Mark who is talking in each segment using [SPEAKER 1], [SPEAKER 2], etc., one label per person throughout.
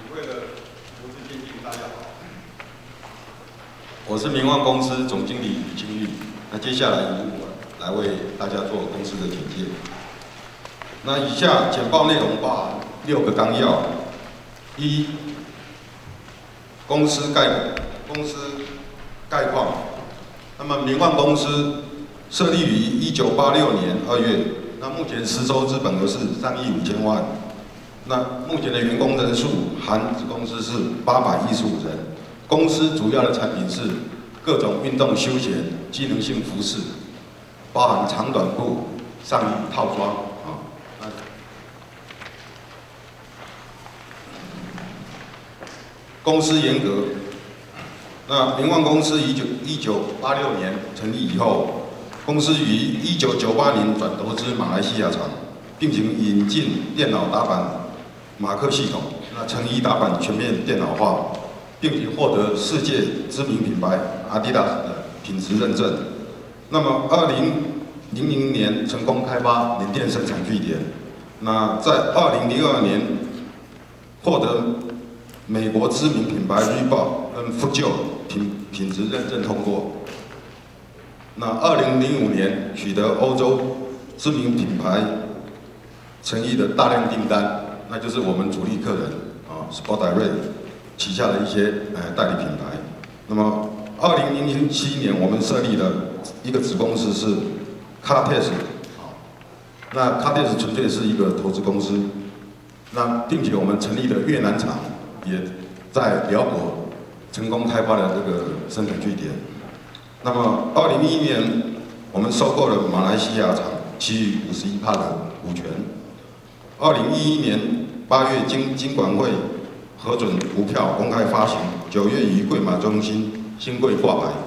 [SPEAKER 1] 会的投资经济，大家好，我是明旺公司总经理吕清玉。那接下来由我来为大家做公司的简介。那以下简报内容包含6个纲要：一、公司概况。那么明旺公司设立于1986年2月，那目前实收资本额是3亿5千万。那目前的员工人数含子公司是815人。公司主要的产品是各种运动休闲、机能性服饰，包含长短裤、上衣套装啊。公司严格。那明旺公司1986年成立以后，公司于1998年转投资马来西亚厂，并且引进电脑打板马克系统，那成衣打板全面电脑化，并且获得世界知名品牌 Adidas 的品质认证。那么2000年成功开发缅甸生产据点，那在2002年获得美国知名品牌 Reebok 跟 Fujio 品质认证通过。那2005年取得欧洲知名品牌成衣的大量订单，那就是我们主力客人啊 Sport Direct 旗下的一些代理品牌。那么2007年我们设立了一个子公司是 Cartex 啊，那 Cartex 纯粹是一个投资公司，那并且我们成立了越南厂，也在辽国成功开发了这个生产据点。那么2011年，我们收购了马来西亚厂其余51%的股权。2011年8月，金管会核准股票公开发行，9月于柜马中心新柜挂牌。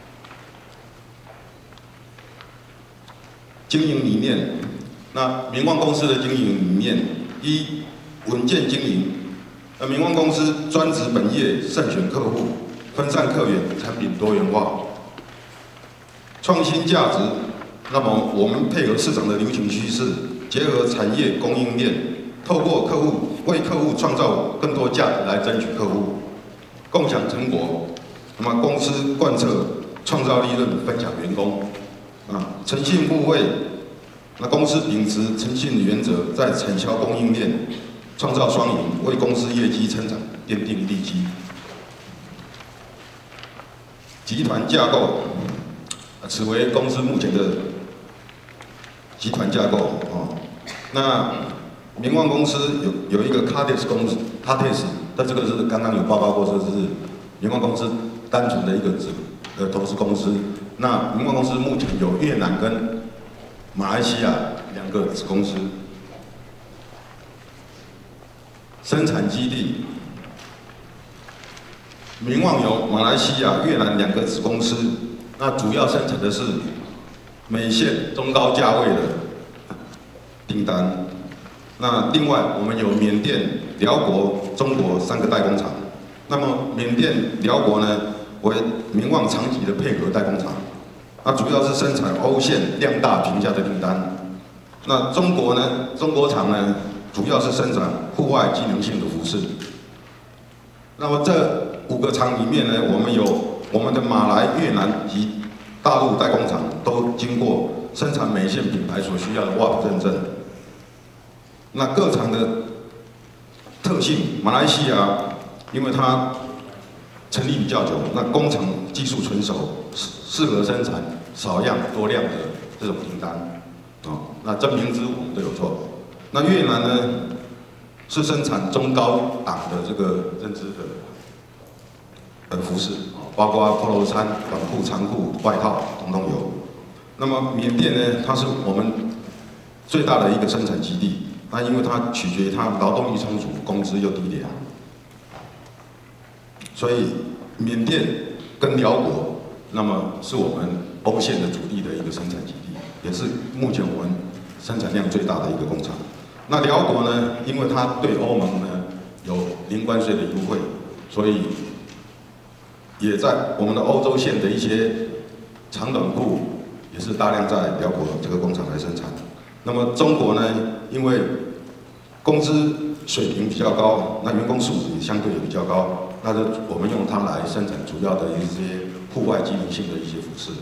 [SPEAKER 1] 经营理念，那明旺公司的经营理念：一、稳健经营。明旺公司专职本业，慎选客户，分散客源，产品多元化，创新价值。那么我们配合市场的流行趋势，结合产业供应链，透过客户为客户创造更多价值来争取客户，共享成果。那么公司贯彻创造利润，分享员工。诚信互惠。那公司秉持诚信的原则，在产销供应链创造双赢，为公司业绩成长奠定地基。集团架构，此为公司目前的集团架构啊。那明旺公司有一个 Cartex 公司 ，Cartex， 但这个是刚刚有报告过，这是明旺公司单纯的一个投资公司。那明旺公司目前有越南跟马来西亚2个子公司。生产基地，明旺有马来西亚、越南2个子公司，那主要生产的是美线中高价位的订单。那另外我们有缅甸、辽国、中国3个代工厂。那么缅甸、辽国呢为明旺长期的配合代工厂，那主要是生产欧线量大平价的订单。那中国呢，中国厂呢主要是生产户外机能性的服饰。那么这5个厂里面呢，我们有我们的马来、越南及大陆代工厂都经过生产美线品牌所需要的 WAP 认证。那各厂的特性，马来西亚因为它成立比较久，那工厂技术成熟，适合生产少样多量的这种订单。那真名之我们都有做。那越南呢，是生产中高档的这个针织的服饰，包括 polo 衫、短裤、长裤、外套，统统有。那么缅甸呢，它是我们最大的一个生产基地，那因为它取决于它劳动力充足，工资又低廉，所以缅甸跟辽国，那么是我们欧线的主力的一个生产基地，也是目前我们生产量最大的一个工厂。那辽国呢，因为它对欧盟呢有零关税的优惠，所以也在我们的欧洲线的一些长短裤也是大量在辽国这个工厂来生产。那么中国呢，因为工资水平比较高，那员工素质也相对也比较高，那就我们用它来生产主要的一些户外机能性的一些服饰。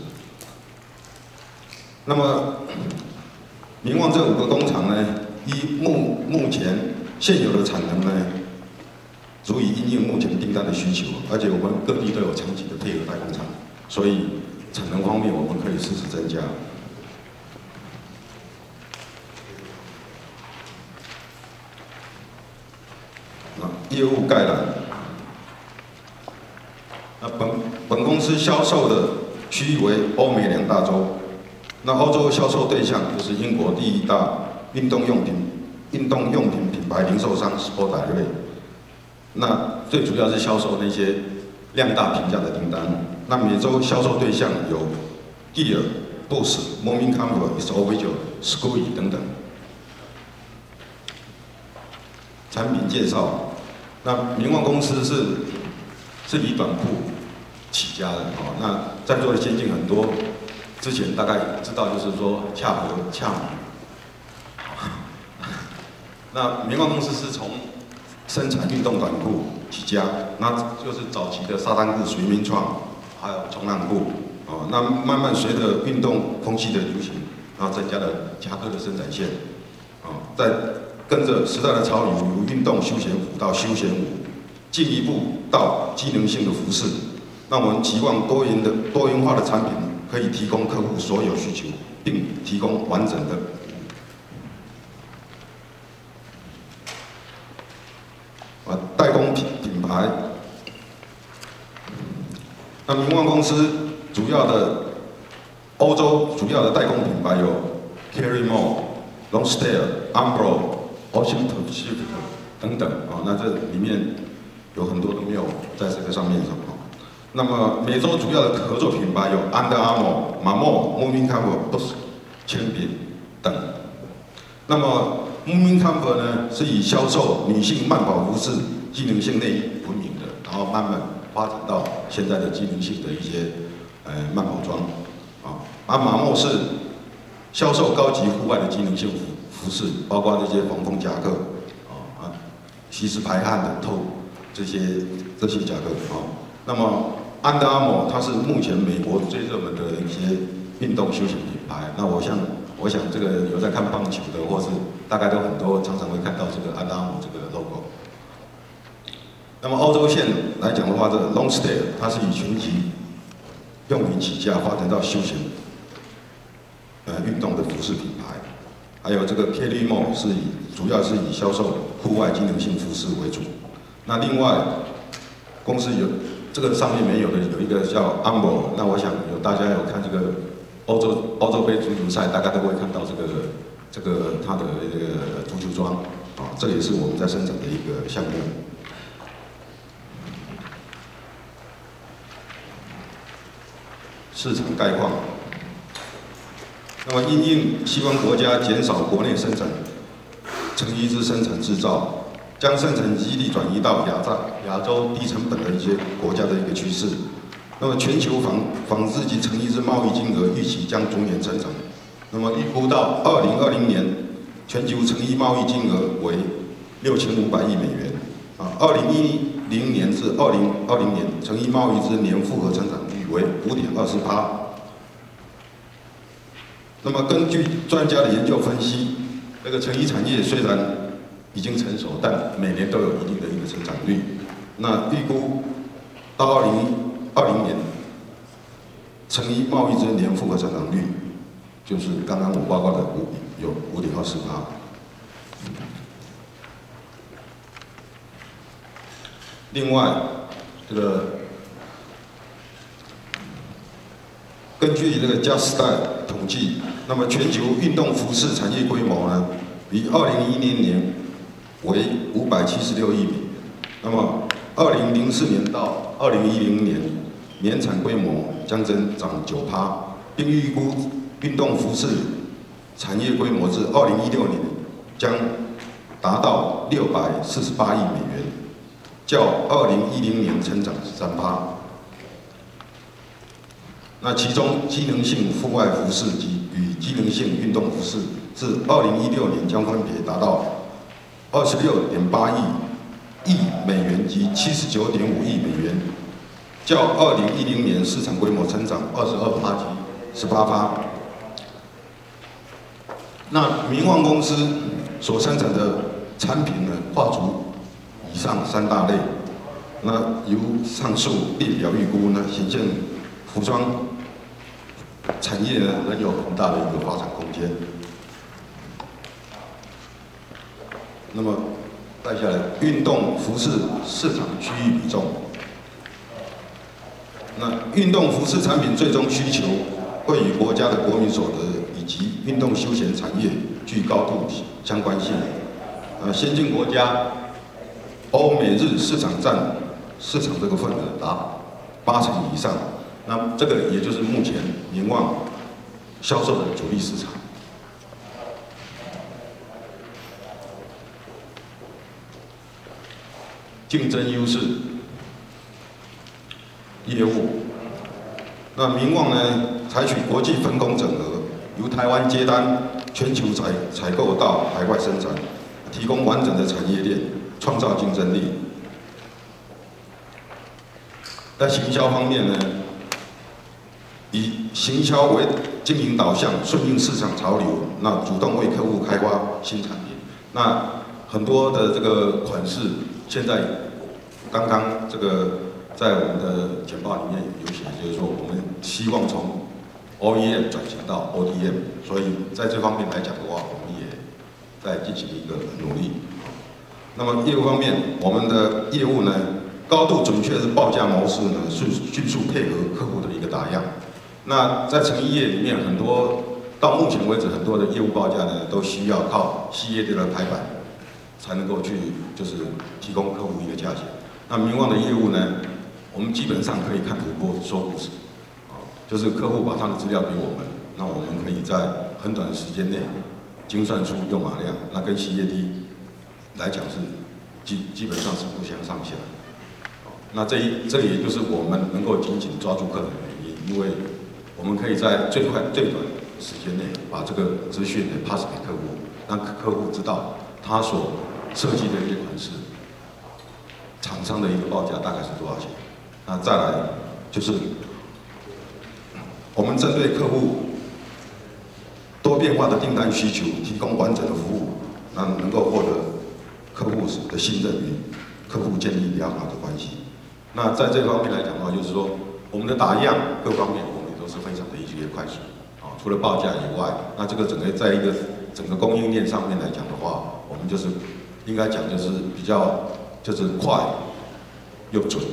[SPEAKER 1] 那么，民旺这5个工厂呢，依目前现有的产能呢，足以因应目前订单的需求，而且我们各地都有长期的配合代工厂，所以产能方面我们可以适时增加。业务概览。那本公司销售的区域为欧美2大洲。那欧洲销售对象就是英国第1大运动用品品牌零售商 Sportdirect。那最主要是销售那些量大平价的订单。那美洲销售对象有 Gear、Boost、Moving Comfort、Isovisual、Squee 等等。产品介绍，那民旺公司是以短裤起家的哦。那在座的先进很多，之前大概知道就是说恰和、恰米。那民旺公司是从生产运动短裤起家，那就是早期的沙滩裤、水民创，还有冲浪裤哦。那慢慢随着运动风气的流行，然后增加了夹克的生产线哦，在跟着时代的潮流，由运动休闲服到休闲服，进一步到机能性的服饰。那我们期望多元化的产品可以提供客户所有需求，并提供完整的。代工品牌。那民旺公司主要的欧洲主要的代工品牌有 Carrymore、Longstair、Umbro、Ocean Pacific 等等啊，那这里面有很多都没有在这个上面上。那么美洲主要的合作品牌有 Under Armour、Mamo、Moving Comfort、Champion 等。那么 Moving Comfort 呢，是以销售女性慢跑服饰、机能性内衣闻名的，然后慢慢发展到现在的机能性的一些慢跑装啊。Mamo 是销售高级户外的机能性服饰，包括这些防风夹克吸湿排汗的这些夹克啊。那么 Under Armour 它是目前美国最热门的一些运动休闲品牌。那我想这个有在看棒球的，或是大概都很多常常会看到这个 Under Armour 这个 logo。那么欧洲线来讲的话，这个 Longstair 它是以拳击用品起家，发展到休闲运动的服饰品牌。还有这个 Carrymore 主要是以销售户外机能性服饰为主。那另外公司有这个上面没有的有一个叫 Umbro， 那我想大家有看这个欧洲杯足球赛，大概都会看到这个它的这个足球装啊，这也是我们在生产的一个项目。市场概况。那么因应希望国家减少国内生产成衣之生产制造，将生产基地转移到亚洲低成本的一些国家的一个趋势。那么全球纺织及成衣之贸易金额预期将逐年增长。那么预估到2020年，全球成衣贸易金额为6500亿美元。2010年至2020年，成衣贸易之年复合成长率为5.24%。那么根据专家的研究分析，这个成衣产业虽然已经成熟，但每年都有一定的一个成长率。那预估到2020年，成衣贸易之年复合成长率，就是刚刚我报告的有5.24%。另外，这个根据这个 Just-Style 统计，那么全球运动服饰产业规模呢，比2010年为576亿美元。那么2004年到2010年，年产规模将增长9%，并预估运动服饰产业规模至2016年将达到648亿美元，较2010年成长3%。那其中机能性户外服饰与机能性运动服饰自2016年将分别达到 26.8亿美元及79.5亿美元，较2010年市场规模成长22%及18%。那明旺公司所生产的产品呢，划出以上3大类。那由上述列表预估呢，显现服装产业呢仍有很大的一个发展空间。那么带下来，运动服饰市场区域比重。那运动服饰产品最终需求会与国家的国民所得以及运动休闲产业具高度相关性。先进国家欧美日市场占市场这个份额达80%以上，那这个也就是目前明旺销售的主力市场。竞争优势，业务。那明旺呢，采取国际分工整合，由台湾接单，全球采购到海外生产，提供完整的产业链，创造竞争力。在行销方面呢，以行销为经营导向，顺应市场潮流，那主动为客户开发新产品。那很多的这个款式，现在刚刚这个在我们的简报里面有写，就是说我们希望从 OEM 转型到 ODM， 所以在这方面来讲的话，我们也在进行一个努力。那么业务方面，我们的业务呢，高度准确的报价模式呢，是迅速配合客户的一个打样。那在成衣业里面，很多到目前为止，很多的业务报价呢，都需要靠企业的排版，才能够去就是提供客户一个价钱。那明旺的业务呢，我们基本上可以看图播说故事，就是客户把他的资料给我们，那我们可以在很短的时间内精算出用码量，那跟企业D来讲是基本上是不相上下。那这也就是我们能够紧紧抓住客人的原因，因为我们可以在最快最短的时间内把这个资讯给 pass 给客户，让客户知道他所设计的一些款式，厂商的一个报价大概是多少钱。那再来就是我们针对客户多变化的订单需求，提供完整的服务，那能够获得客户的信任与客户建立良好的关系。那在这方面来讲的话，就是说我们的打样各方面我们也都是非常的一些快速啊。除了报价以外，那这个在一个整个供应链上面来讲的话，我们就是应该讲就是比较就是快又准。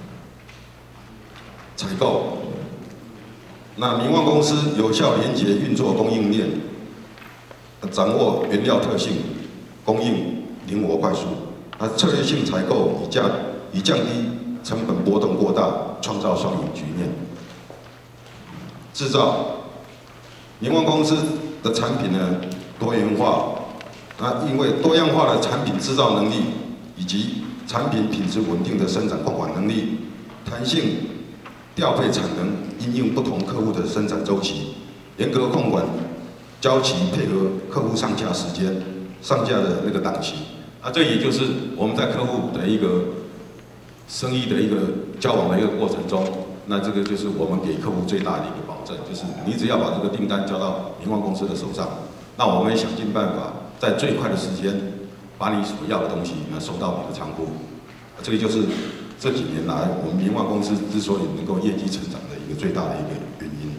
[SPEAKER 1] 采购，那明旺公司有效连结运作供应链，掌握原料特性，供应灵活快速。那策略性采购以降低成本波动过大，创造双赢局面。制造，明旺公司的产品呢多元化，那因为多样化的产品制造能力以及产品品质稳定的生产控管能力，弹性调配产能，因应不同客户的生产周期，严格控管交期，配合客户上架时间、上架的那个档期。啊，这也就是我们在客户的一个生意的一个交往的一个过程中，那这个就是我们给客户最大的一个保证，就是你只要把这个订单交到明旺公司的手上，那我们也想尽办法在最快的时间把你所要的东西收到你的仓库。这个就是这几年来我们明旺公司之所以能够业绩成长的一个最大的一个原因。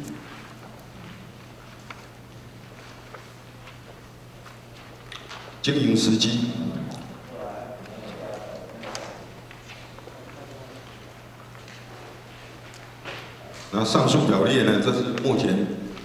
[SPEAKER 1] 经营时机。那上述表列呢，这是目前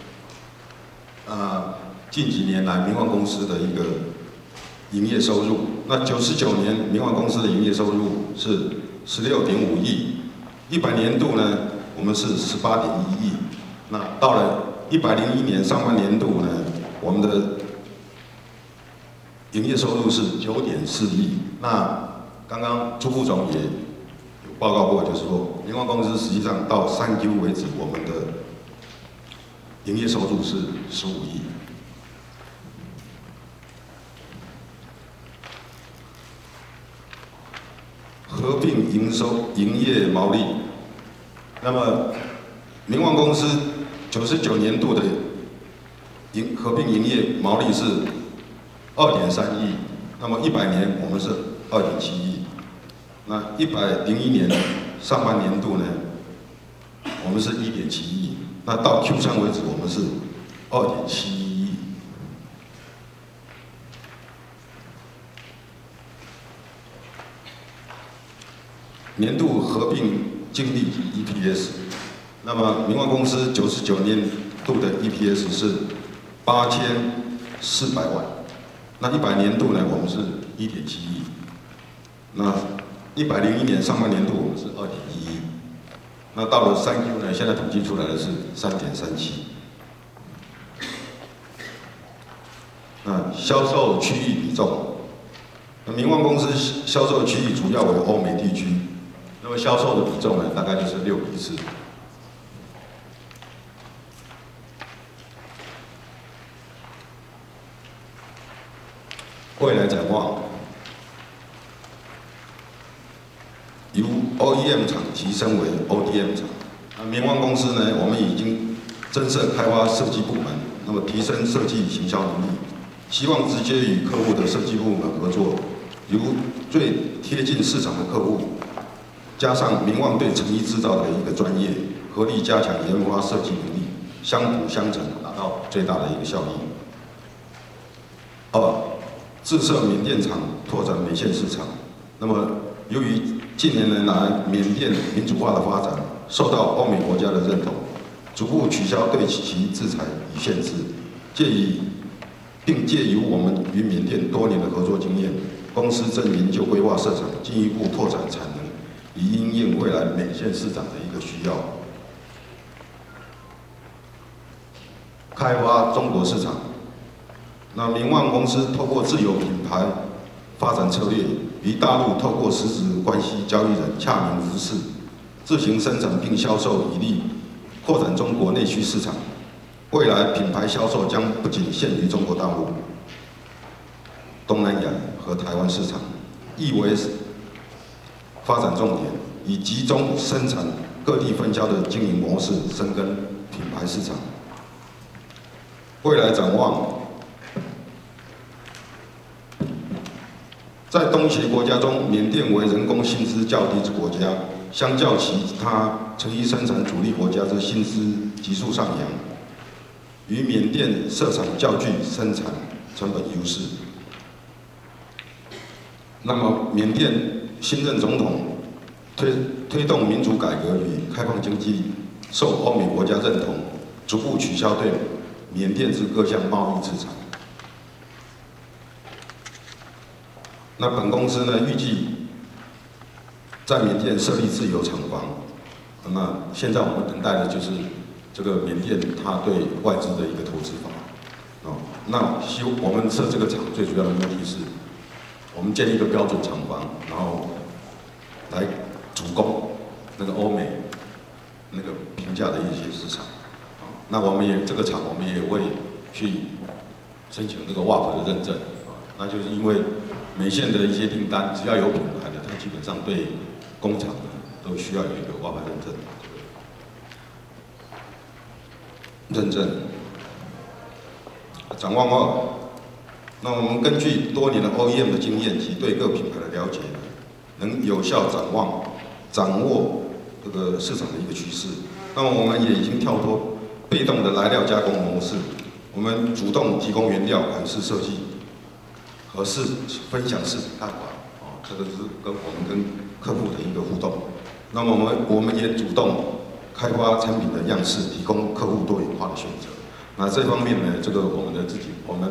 [SPEAKER 1] 近几年来明旺公司的一个营业收入。那99年明旺公司的营业收入是16.5亿，100年度呢我们是18.1亿。那到了101年上半年度呢，我们的营业收入是9.4亿。那刚刚朱副总也报告过，就是说，明旺公司实际上到3Q 为止，我们的营业收入是15亿。 合并营业毛利。那么，明旺公司99年度的合并营业毛利是2.3亿，那么100年我们是2.7亿，那101年上半年度呢，我们是1.7亿，那到 Q3 为止我们是2.7亿。年度合并净利 EPS， 那么明旺公司99年度的 EPS 是8400万，那100年度呢，我们是1.7亿，那101年上半年度我们是2.1亿，那到了3Q 呢，现在统计出来的是3.37。那销售区域比重，那明旺公司销售区域主要为欧美地区。那么销售的比重呢，大概就是6:4。未来展望，由 OEM 厂提升为 ODM 厂。那明旺公司呢，我们已经增设开发设计部门，那么提升设计行销能力，希望直接与客户的设计部门合作，由最贴近市场的客户。加上明旺对成衣制造的一个专业，合力加强研发设计能力，相辅相成，达到最大的一个效益。2、自设缅甸厂，拓展美线市场。那么，由于近年来缅甸民主化的发展，受到欧美国家的认同，逐步取消对其制裁与限制，并借由我们与缅甸多年的合作经验，公司正研究规划市场，进一步拓展产能。以因应未来美线市场的一个需要，开发中国市场。那明旺公司透过自有品牌发展策略，与大陆透过实质关系交易人洽明服饰，自行生产并销售，以利扩展中国内需市场。未来品牌销售将不仅限于中国大陆、东南亚和台湾市场，亦为发展重点，以集中生产、各地分销的经营模式，深耕品牌市场。未来展望，在东协国家中，缅甸为人工薪资较低之国家，相较其他成衣生产主力国家之薪资急速上扬，与缅甸设厂较具生产成本优势。那么，缅甸新任总统推动民主改革与开放经济，受欧美国家认同，逐步取消对缅甸之各项贸易制裁。那本公司呢，预计在缅甸设立自有厂房。那现在我们等待的就是这个缅甸它对外资的一个投资法。那我们设这个厂最主要的目的是，我们建立一个标准厂房，然后来主攻那个欧美那个平价的一些市场。那我们这个厂我们也会去申请这个 WAP 的认证。那就是因为美线的一些订单，只要有品牌的，它基本上对工厂都需要有一个 WAP 认证。展望2，那我们根据多年的 OEM 的经验及对各品牌的了解，能有效掌握这个市场的一个趋势。那么我们也已经跳脱被动的来料加工模式，我们主动提供原料、款式设计。和分享市场看法，这个是我们跟客户的一个互动。那么我们也主动开发产品的样式，提供客户多元化的选择。那这方面呢，这个我们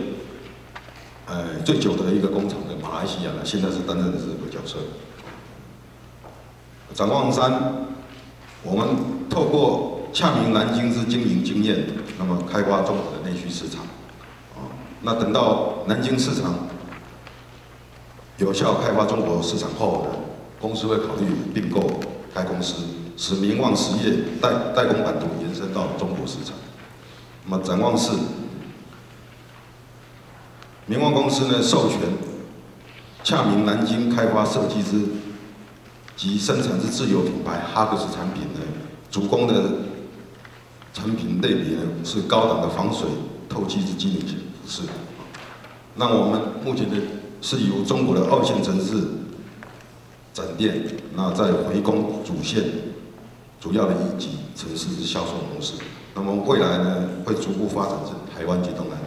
[SPEAKER 1] 最久的一个工厂的马来西亚呢，现在是担任的这个角色。展望3，我们透过洽明南京之经营经验，那么开发中国的内需市场。那等到南京市场有效开发中国市场后呢，公司会考虑并购该公司，使明旺实业代工版图延伸到中国市场。那么展望4，明旺公司呢授权洽明南京开发设计之及生产之自有品牌哈克斯产品呢，主攻的产品类别呢是高档的防水透气之机能服饰。那我们目前的是由中国的2线城市展店，那再回攻主线主要的一级城市之销售模式。那么未来呢，会逐步发展至台湾及东南亚。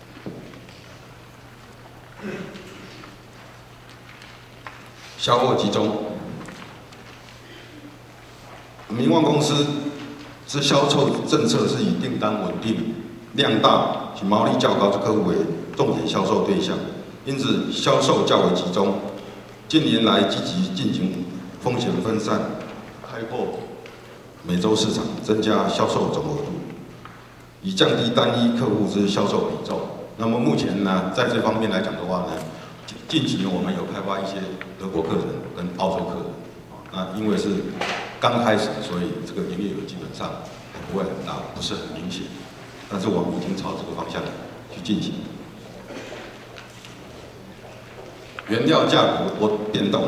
[SPEAKER 1] 销货集中，明旺公司之销售政策是以订单稳定、量大及毛利较高之客户为重点销售对象，因此销售较为集中。近年来积极进行风险分散、开拓美洲市场，增加销售总额度，以降低单一客户之销售比重。那么目前呢，在这方面来讲的话呢，近期我们有开发一些德国客人跟澳洲客人，那因为是刚开始，所以这个营业额基本上还不会很大，不是很明显。但是我们已经朝这个方向去进行。原料价格波变动，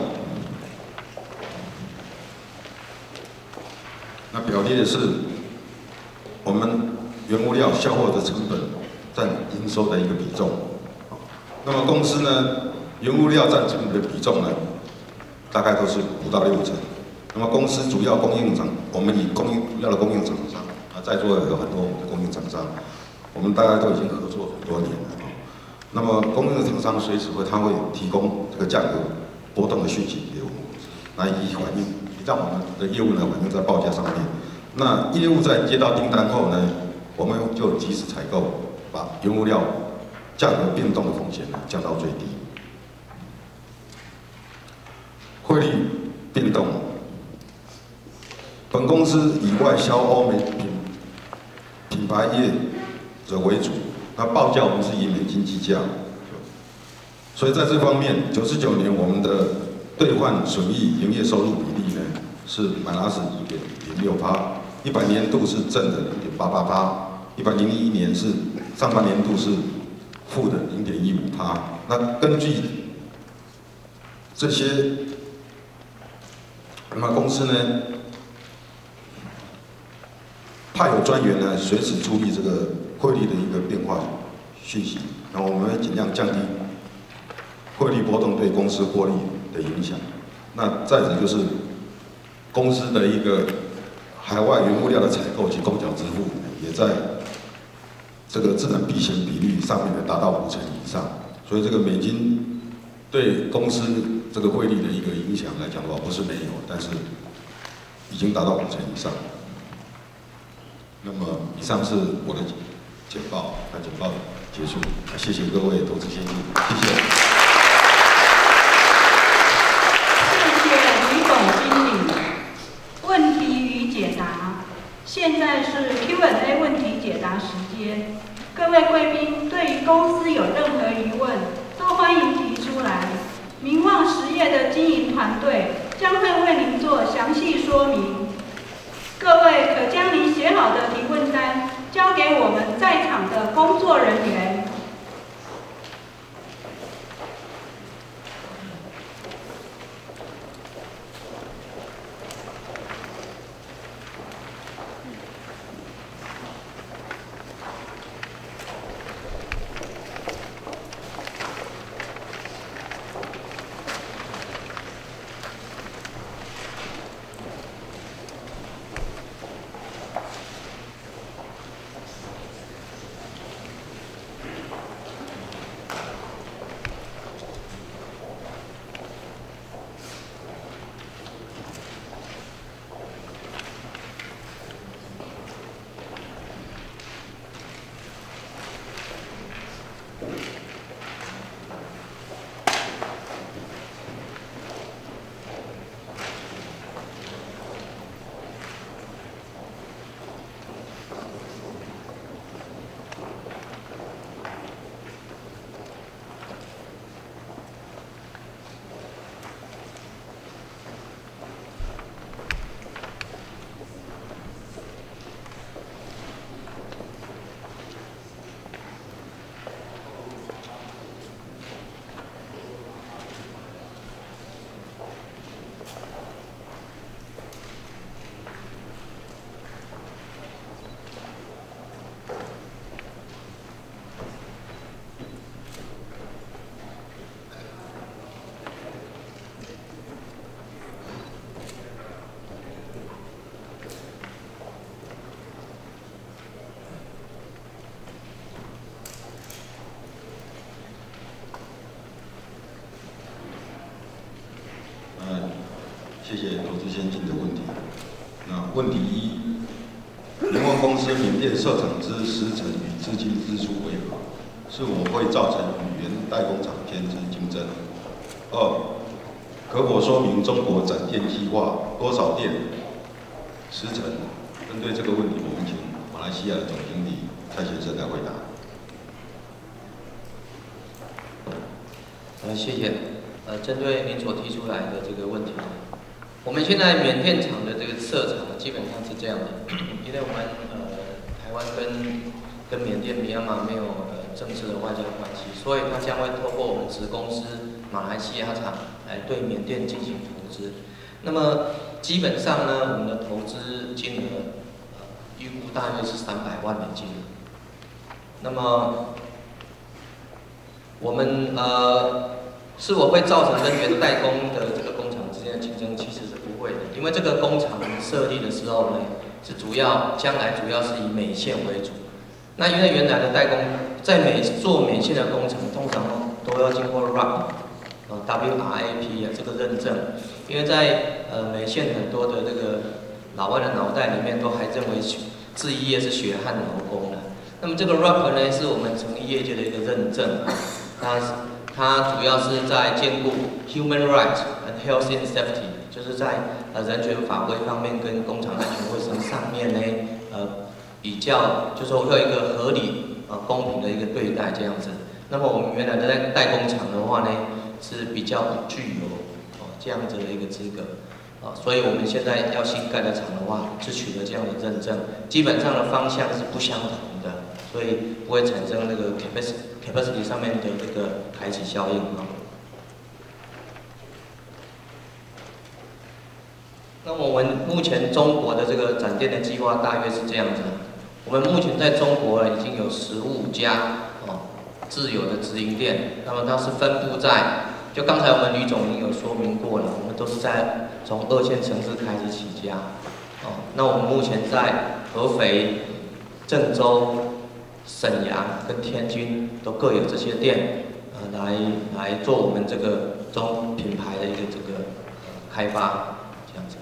[SPEAKER 1] 那表列的是我们原物料销货的成本占营收的一个比重。那么公司呢，原物料占成本的比重呢，大概都是5到6成。那么公司主要供应厂，我们以主要的供应厂商啊，在座有很多我们的供应厂商，我们大家都已经合作很多年了。那么供应的厂商随时他会提供这个价格波动的讯息给我们，来让我们的业务呢反映在报价上面。那业务在接到订单后呢，我们就及时采购，把原物料价格变动的风险呢降到最低。汇率变动，本公司以外销欧美品牌业者为主。那报价我们是以美金计价，所以在这方面，99年我们的兑换损益营业收入比例呢是-1.06%，100年度是正的0.88%，101年是上半年度是负的0.15%。那根据这些，那么公司呢派有专员呢随时处理这个汇率的一个变化讯息，然后我们会尽量降低汇率波动对公司获利的影响。那再者就是公司的一个海外原物料的采购及公缴支付，也在这个自然避险比率上面呢达到5成以上。所以这个美金对公司这个汇率的一个影响来讲的话，不是没有，但是已经达到5成以上。那么以上是我的简报，那简报结束，谢谢各位投资先生，谢谢。
[SPEAKER 2] 谢谢李总经理。问题与解答，现在是 Q&A 问题解答时间。各位贵宾对于公司有任何疑问，都欢迎提出来。明旺实业的经营团队将会为您做详细说明。各位可将您写好的提问单交给我们在场的工作人员。
[SPEAKER 1] 谢谢投资先进的问题。那问题一，民旺公司缅甸设厂之时程与资金支出为何？是否会造成与原代工厂间之竞争？二，可否说明中国展店计划多少店、时程？针对这个问题，我们请马来西亚的总经理蔡先生来回答。
[SPEAKER 3] 谢谢。针对您所提出来的这个问题，我们现在缅甸厂的这个设厂基本上是这样的，因为我们台湾跟缅甸米亚马没有正式的外交关系，所以它将会透过我们子公司马来西亚厂来对缅甸进行投资。那么基本上呢，我们的投资金额预估大约是300万美金。那么我们是否会造成跟原代工的这个工厂之间的竞争？其实是不会的，因为这个工厂设立的时候呢，是将来主要是以美线为主。那因为原来的代工在做美线的工厂，通常都要经过 WRAP 这个认证，因为在美线很多的这个老外的脑袋里面都还认为制衣业是血汗劳工的。那么这个 RAP 呢，是我们成立业界的一个认证，它主要是在兼顾 human rights and health and safety， 就是在人权法规方面跟工厂安全卫生上面呢，比较就是说会有一个合理公平的一个对待这样子。那么我们原来的代工厂的话呢，是比较不具有这样子的一个资格。所以我们现在要新盖的厂的话，是取得这样的认证，基本上的方向是不相同的，所以不会产生那个 capacity 上面的这个排挤效应啊。那我们目前中国的这个展店的计划大约是这样子，我们目前在中国已经有15家自有的直营店，那么它是分布在。就刚才我们吕总已经有说明过了，我们都是从2线城市开始起家，那我们目前在合肥、郑州、沈阳跟天津都各有这些店，来做我们这个中品牌的一个这个开发，这样子。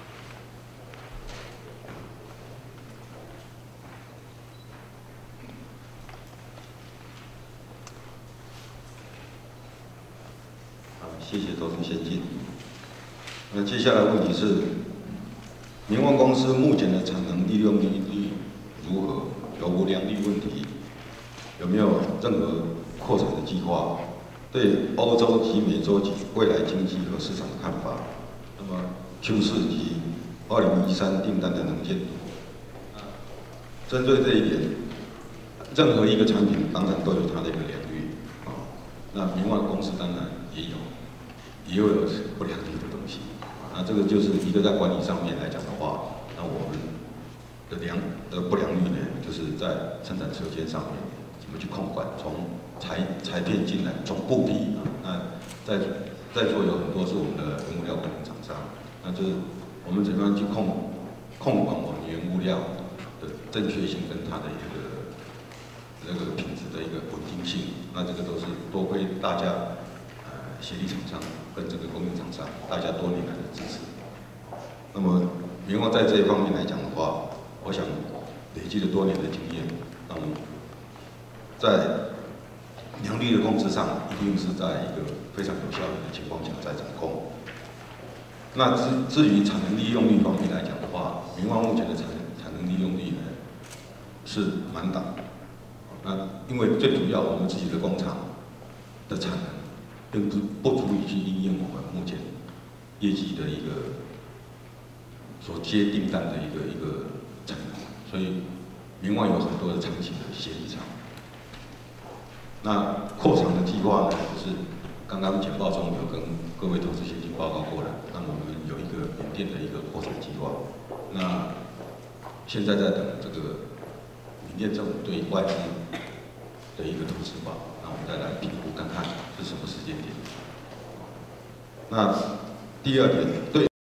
[SPEAKER 1] 谢谢投资先进。那接下来问题是，民旺公司目前的产能利用率如何？有无良率问题？有没有任何扩产的计划？对欧洲及美洲及未来经济和市场的看法？那么 Q4及2013订单的能见度？针对这一点，任何一个产品当然都有它的一个良率那民旺公司当然也有不良率的东西，那这个就是一个在管理上面来讲的话，那我们的不良率呢，就是在生产车间上面怎么去控管，从裁片进来，从布匹那在座有很多是我们的原物料供应厂商，那就是我们怎么样去控管我们原物料的正确性跟它的一个那个品质的一个稳定性，那这个都是多亏大家协力厂商跟这个供应厂商大家多年来的支持。那么民旺在这一方面来讲的话，我想累积了多年的经验，那么在良率的控制上，一定是在一个非常有效率的情况下在掌控。那至于产能利用率方面来讲的话，民旺目前的产能利用率呢是满档。那因为最主要我们自己的工厂的产能并不足以去因应我们目前业绩的一个所接订单的一个产能，所以民旺有很多的长期的协议厂。那扩厂的计划呢，就是刚刚简报中有跟各位投资先进报告过了。那我们有一个缅甸的一个扩产计划，那现在在等这个缅甸政府对外资的一个投资吧，那我们再来评估看看是什么时间点。那第二点，对。